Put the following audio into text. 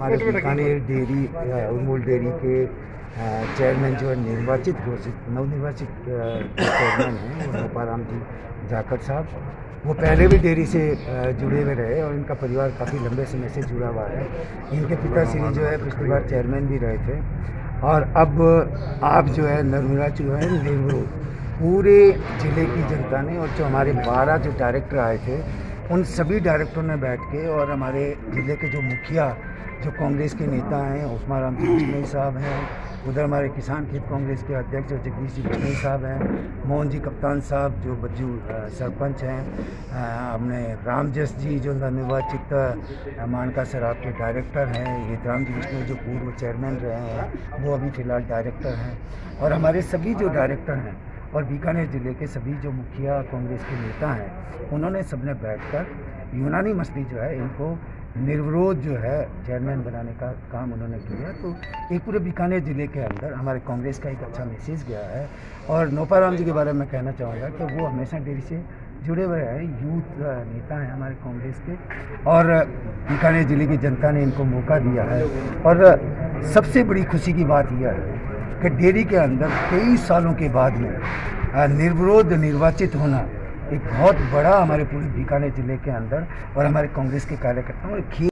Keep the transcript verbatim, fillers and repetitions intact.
हमारे Bikaner dairy Amul dairy के chairman जो है निर्वाचित घोषित नवनिर्वाचित चेयरमैन हैं वो नोपाराम जी जाखड़ साहब। वो पहले भी डेयरी से जुड़े हुए रहे और इनका परिवार काफ़ी लंबे समय से जुड़ा हुआ है। इनके पिताश्री जो है पिछली बार चेयरमैन भी रहे थे और अब आप जो है नवनिर्वाचित जो है निर्विरोध पूरे ज़िले की जनता ने और जो हमारे बारह जो डायरेक्टर आए थे उन सभी डायरेक्टरों ने बैठ के और हमारे ज़िले के जो मुखिया जो कांग्रेस के नेता हैं उस्मान राम जी बिश्नोई साहब हैं, उधर हमारे किसान खेत कांग्रेस के अध्यक्ष जो जगदीश जी बिश्नोई साहब हैं, मोहन जी कप्तान साहब जो बज्जू सरपंच हैं, हमने रामजस जी जो नवनिर्वाचित मानका शराब के डायरेक्टर हैं, हितराम जी बिश्नोई जो पूर्व चेयरमैन रहे हैं वो अभी फ़िलहाल डायरेक्टर हैं और हमारे सभी जो डायरेक्टर हैं और बीकानेर ज़िले के सभी जो मुखिया कांग्रेस के नेता हैं उन्होंने सबने बैठकर यूनानी मसली जो है इनको निर्विरोध जो है चेयरमैन बनाने का काम उन्होंने किया। तो एक पूरे बीकानेर ज़िले के अंदर हमारे कांग्रेस का एक अच्छा मैसेज गया है। और नोपाराम जी के बारे में कहना चाहूँगा कि वो हमेशा डेयरी से जुड़े हुए हैं, यूथ नेता हैं हमारे कांग्रेस के और बीकानेर ज़िले की जनता ने इनको मौका दिया है। और सबसे बड़ी खुशी की बात यह है कि डेयरी के अंदर कई सालों के बाद में निर्विरोध निर्वाचित होना एक बहुत बड़ा हमारे पूरे बीकानेर ज़िले के अंदर और हमारे कांग्रेस के कार्यकर्ताओं